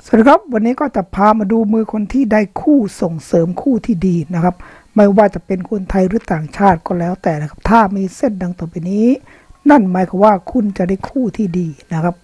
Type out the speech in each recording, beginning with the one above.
สวัสดีครับวันนี้ก็จะพามาดูมือคนที่ได้คู่ส่งเสริมคู่ที่ดีนะครับไม่ว่าจะเป็นคนไทยหรือต่างชาติก็แล้วแต่นะครับถ้ามีเส้นดังต่อไปนี้นั่นหมายความว่าคุณจะได้คู่ที่ดีนะครับ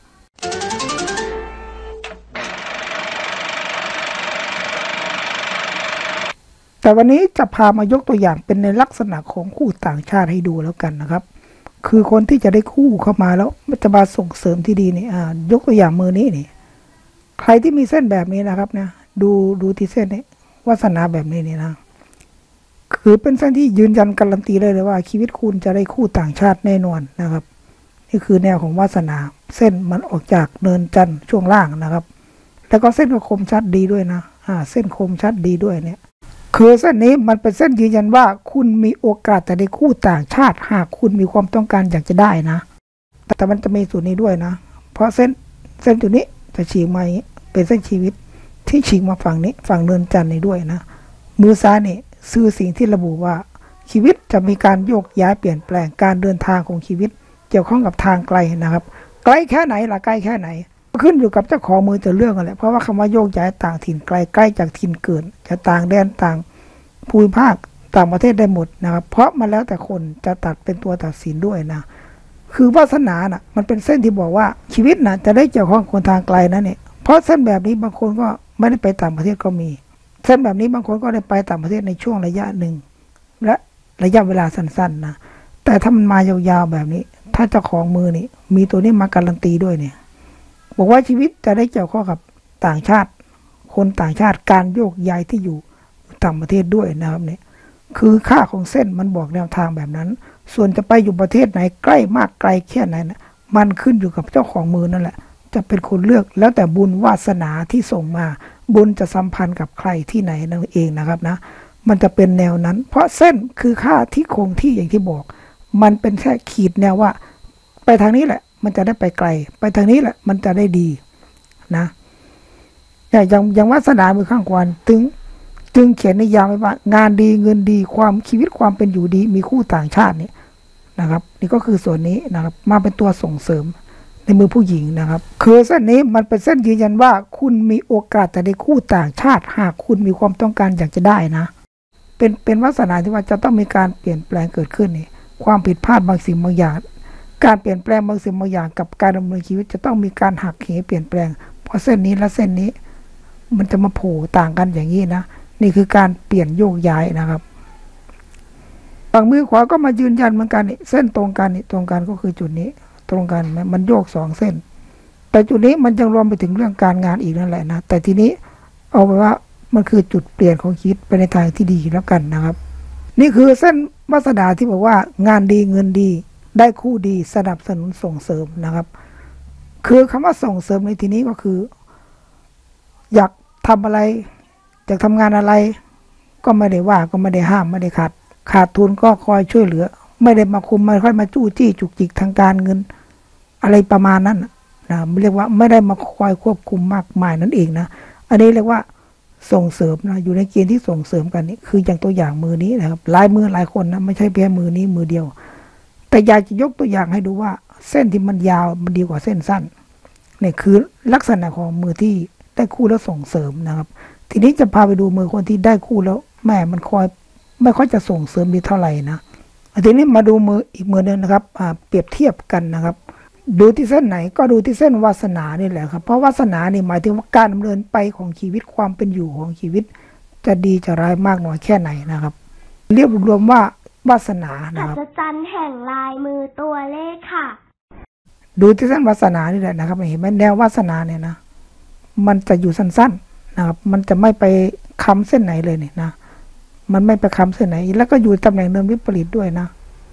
แต่วันนี้จะพามายกตัวอย่างเป็นในลักษณะของคู่ต่างชาติให้ดูแล้วกันนะครับคือคนที่จะได้คู่เข้ามาแล้วจะมาส่งเสริมที่ดีนี่ยกตัวอย่างมือนี้นี่ใครที่มีเส้นแบบนี้นะครับนะดูที่เส้นนี้วาสนาแบบนี้นี่นะคือเป็นเส้นที่ยืนยันการันตีเลยว่าชีวิตคุณจะได้คู่ต่างชาติแน่นอนนะครับนี่คือแนวของวาสนาเส้นมันออกจากเนินจันทร์ช่วงล่างนะครับแล้วก็เส้นก็คมชัดดีด้วยนะเส้นคมชัดดีด้วยเนี่ยคือเส้นนี้มันเป็นเส้นยืนยันว่าคุณมีโอกาสจะได้คู่ต่างชาติหากคุณมีความต้องการอยากจะได้นะแต่มันจะมีส่วนนี้ด้วยนะเพราะเส้นจุดนี้จะฉีกมาอย่างนี้เป็นเส้นชีวิตที่ฉีกมาฝั่งนี้ฝั่งเนินจันทร์นี้ด้วยนะมือซ้ายนี่สื่อสิ่งที่ระบุว่าชีวิตจะมีการโยกย้ายเปลี่ยนแปลงการเดินทางของชีวิตเกี่ยวข้องกับทางไกลนะครับไกลแค่ไหนล่ะไกลแค่ไหนขึ้นอยู่กับเจ้าของมือจะเลือกกันแหละเพราะว่าคำว่าโยกย้ายต่างถิ่นไกลใกล้จากถิ่นเกิดจะต่างแดนต่างภูมิภาคต่างประเทศได้หมดนะครับเพราะมันแล้วแต่คนจะตัดเป็นตัวตัดสินด้วยนะคือวาสนาน่ะมันเป็นเส้นที่บอกว่าชีวิตน่ะจะได้เกี่ยวข้องคนทางไกลนะเนี่ยเพราะเส้นแบบนี้บางคนก็ไม่ได้ไปต่างประเทศก็มีเส้นแบบนี้บางคนก็ได้ไปต่างประเทศในช่วงระยะหนึ่งและระยะเวลาสั้นๆนะแต่ถ้ามันมายาวๆแบบนี้ถ้าเจ้าของมือนี่มีตัวนี้มาการันตีด้วยเนี่ยบอกว่าชีวิตจะได้เกี่ยวข้องกับต่างชาติคนต่างชาติการโยกย้ายที่อยู่ต่างประเทศด้วยนะครับเนี่ยคือค่าของเส้นมันบอกแนวทางแบบนั้นส่วนจะไปอยู่ประเทศไหนใกล้มากไกลแค่ไหนนะมันขึ้นอยู่กับเจ้าของมือนั่นแหละจะเป็นคนเลือกแล้วแต่บุญวาสนาที่ส่งมาบุญจะสัมพันธ์กับใครที่ไหนนั่นเองนะครับนะมันจะเป็นแนวนั้นเพราะเส้นคือค่าที่คงที่อย่างที่บอกมันเป็นแค่ขีดแนวว่าไปทางนี้แหละมันจะได้ไปไกลไปทางนี้แหละมันจะได้ดีนะอย่างวาสนามือข้างขวาจึงเขียนในยามไว้ว่างานดีเงินดีความชีวิตความเป็นอยู่ดีมีคู่ต่างชาตินี่นะครับนี่ก็คือส่วนนี้นะครับมาเป็นตัวส่งเสริมในมือผู้หญิงนะครับคือเส้นนี้มันเป็นเส้นยืนยันว่าคุณมีโอกาสจะได้คู่ต่างชาติหากคุณมีความต้องการอยากจะได้นะเป็นวาสนาที่ว่าจะต้องมีการเปลี่ยนแปลงเกิดขึ้นนี่ความผิดพลาดบางสิ่งบางอย่างการเปลี่ยนแปลงบางสิ่งบางอย่างกับการดำเนินชีวิตจะต้องมีการหักเหเปลี่ยนแปลงเพราะเส้นนี้และเส้นนี้มันจะมาโผล่ต่างกันอย่างนี้นะนี่คือการเปลี่ยนโยกย้ายนะครับฝั่งมือขวาก็มายืนยันเหมือนกันนี่เส้นตรงกันนี่ตรงกันก็คือจุดนี้ตรงกันมันโยกสองเส้นแต่จุดนี้มันยังรวมไปถึงเรื่องการงานอีกนั่นแหละนะแต่ทีนี้เอาไปว่ามันคือจุดเปลี่ยนของชีวิตไปในทางที่ดีแล้วกันนะครับนี่คือเส้นวาสนาที่บอกว่างานดีเงินดีได้คู่ดีสนับสนุนส่งเสริมนะครับคือคำว่าส่งเสริมในที่นี้ก็คืออยากทำอะไรอยากทำงานอะไรก็ไม่ได้ว่าก็ไม่ได้ห้ามไม่ได้ขาดทุนก็คอยช่วยเหลือไม่ได้มาคุมไม่ค่อยมาจู้จี้จุกจิกทางการเงินอะไรประมาณนั้นนะเรียกว่าไม่ได้มาคอยควบคุมมากมายนั่นเองนะอันนี้เรียกว่าส่งเสริมนะอยู่ในเกณฑ์ที่ส่งเสริมกันนี่คืออย่างตัวอย่างมือนี้นะครับหลายมือหลายคนนะไม่ใช่เพียงมือนี้มือเดียวแต่อยากจะยกตัวอย่างให้ดูว่าเส้นที่มันยาวมันดีกว่าเส้นสั้นนี่คือลักษณะของมือที่ได้คู่แล้วส่งเสริมนะครับทีนี้จะพาไปดูมือคนที่ได้คู่แล้วแม่มันไม่ค่อยจะส่งเสริมดีเท่าไหร่นะทีนี้มาดูมืออีกมือนึงนะครับเปรียบเทียบกันนะครับดูที่เส้นไหนก็ดูที่เส้นวาสนานี่แหละครับเพราะวาสนานี่หมายถึงว่าการดำเนินไปของชีวิตความเป็นอยู่ของชีวิตจะดีจะร้ายมากน้อยแค่ไหนนะครับเรียกรวมว่าวาสนานะครับอัศจรรย์แห่งลายมือตัวเลขค่ะดูที่เส้นวาสนานี่แหละนะครับเห็นไหมแนววาสนาเนี่ยนะมันจะอยู่สั้นๆนะครับมันจะไม่ไปค้ำเส้นไหนเลยเนี่ยนะมันไม่ไปค้ำเส้นไหนแล้วก็อยู่ตำแหน่งเดิมวิปริตด้วยนะ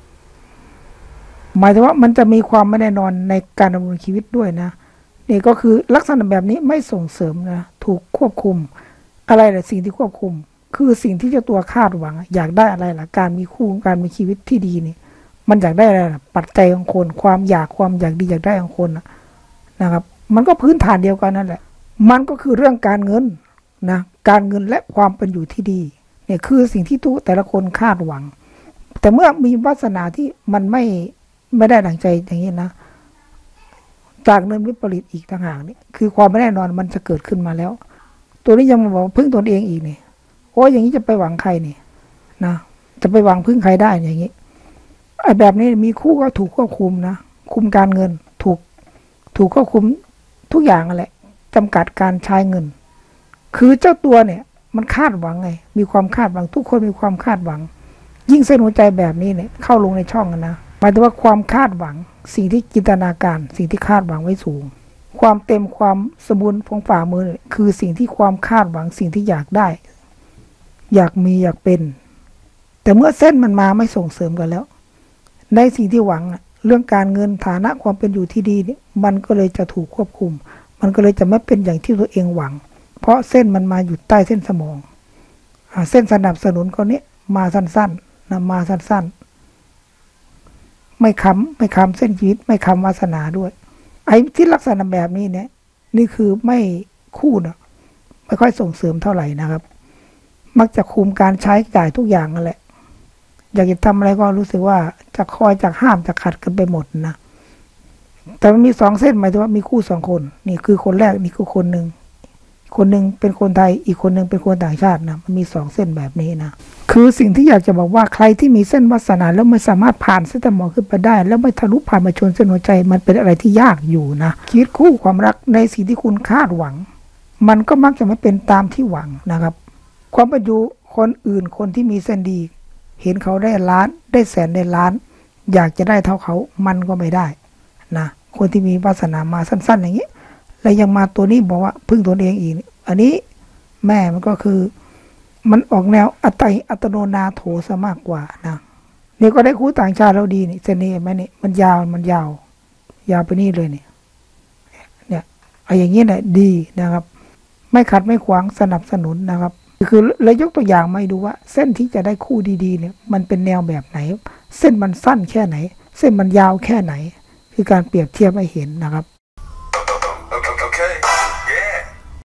หมายถึงว่ามันจะมีความไม่แน่นอนในการดำเนินชีวิตด้วยนะนี่ก็คือลักษณะแบบนี้ไม่ส่งเสริมนะถูกควบคุมอะไรแหละสิ่งที่ควบคุมคือสิ่งที่เจ้าตัวคาดหวังอยากได้อะไรล่ะการมีคู่การมีชีวิตที่ดีนี่มันอยากได้อะไรล่ะปัจจัยของคนความอยากดีอยากได้ของคนนะครับมันก็พื้นฐานเดียวกันนั่นแหละมันก็คือเรื่องการเงินนะการเงินและความเป็นอยู่ที่ดีเนี่ยคือสิ่งที่แต่ละคนคาดหวังแต่เมื่อมีวาสนาที่มันไม่ได้ดั่งใจอย่างนี้นะจากเนินวิปริตอีกต่างหากนี่คือความไม่แน่นอนมันจะเกิดขึ้นมาแล้วตัวนี้ยังมาบอกพึ่งตนเองอีกนี่โอ้ยอย่างนี้จะไปหวังใครนี่นะจะไปหวังพึ่งใครได้อย่างนี้ไอ้แบบนี้มีคู่ก็ถูกควบคุมนะคุมการเงินถูกควบคุมทุกอย่างแหละจำกัดการใช้เงินคือเจ้าตัวเนี่ยมันคาดหวังไงมีความคาดหวังทุกคนมีความคาดหวังยิ่งเส้นหัวใจแบบนี้เนี่ยเข้าลงในช่องนะหมายถึงว่าความคาดหวังสิ่งที่จินตนาการสิ่งที่คาดหวังไว้สูงความเต็มความสมบูรณ์ของฝ่ามือคือสิ่งที่ความคาดหวังสิ่งที่อยากได้อยากมีอยากเป็นแต่เมื่อเส้นมันมาไม่ส่งเสริมกันแล้วในสิ่งที่หวังเรื่องการเงินฐานะความเป็นอยู่ที่ดีเนี่ยมันก็เลยจะถูกควบคุมมันก็เลยจะไม่เป็นอย่างที่ตัวเองหวังเพราะเส้นมันมาอยู่ใต้เส้นสมองเส้นสนับสนุนคนนี้มาสั้นๆนะมาสั้นๆไม่ค้ำเส้นชีวิตไม่ค้ำวาสนาด้วยไอ้ที่ลักษณะแบบนี้เนี่ยนี่คือไม่คู่นะไม่ค่อยส่งเสริมเท่าไหร่นะครับมักจะคุมการใช้จ่ายทุกอย่างนั่นแหละอยากจะทำอะไรก็รู้สึกว่าจะคอยจะห้ามจะขัดกันไปหมดนะแต่มันมีสองเส้นหมายถึงว่ามีคู่สองคนนี่คือคนแรกนี่คือคนหนึ่งเป็นคนไทยอีกคนหนึ่งเป็นคนต่างชาตินะมันมีสองเส้นแบบนี้นะคือสิ่งที่อยากจะบอกว่าใครที่มีเส้นวาสนาแล้วไม่สามารถผ่านเส้นสมองขึ้นไปได้แล้วไม่ทะลุผ่านมาชนเส้นหัวใจมันเป็นอะไรที่ยากอยู่นะคิดคู่ความรักในสิ่งที่คุณคาดหวังมันก็มักจะไม่เป็นตามที่หวังนะครับความเป็นอยู่คนอื่นคนที่มีเส้นดีเห็นเขาได้ล้านได้แสนได้ล้านอยากจะได้เท่าเขามันก็ไม่ได้นะคนที่มีวาสนามาสั้นๆอย่างนี้แล้วยังมาตัวนี้บอกว่าพึ่งตนเองอีกอันนี้แม่มันก็คือมันออกแนวอัตโนนาโถซะมากกว่านะนี่ก็ได้คู่ต่างชาติแล้วดีนี่เส้นนี้ไหมนี่มันยาวไปนี่เลยเนี่ยไอ้อย่างนี้แหละดีนะครับไม่ขัดไม่ขวางสนับสนุนนะครับคือเลยยกตัวอย่างมาให้ดูว่าเส้นที่จะได้คู่ดีๆเนี่ยมันเป็นแนวแบบไหนเส้นมันสั้นแค่ไหนเส้นมันยาวแค่ไหนคือการเปรียบเทียบให้เห็นนะครับ